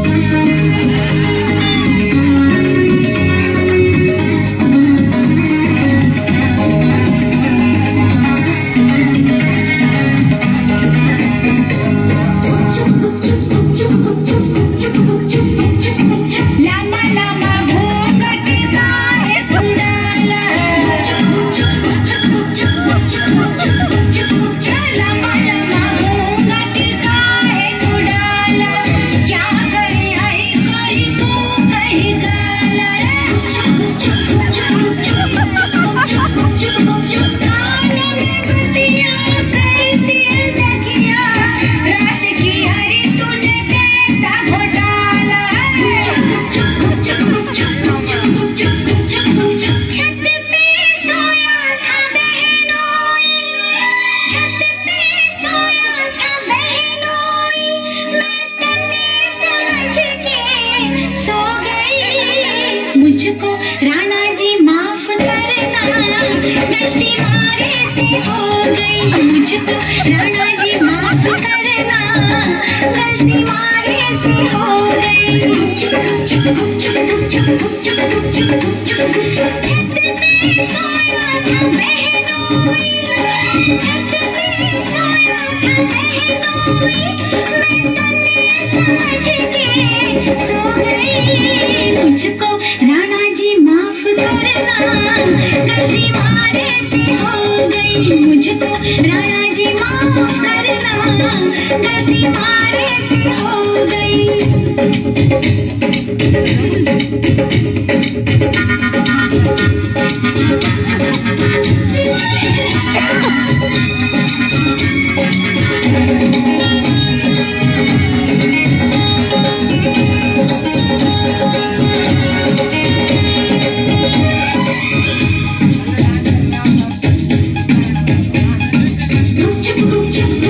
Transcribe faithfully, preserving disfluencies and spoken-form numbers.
मुझको राणा जी माफ करना, गलती मारे से हो गई। मुझको राणा जी माफ करना, गलती मारे से हो गई। छत पे सोया था बहनोई, छत पे सोया था बहनोई, मैं तले समझ के सो गई। मुझको राणा जी माफ करना, गलती मारे से हो गई। मुझको राणा जी माफ करना, गलती मारे से हो गई। Chúc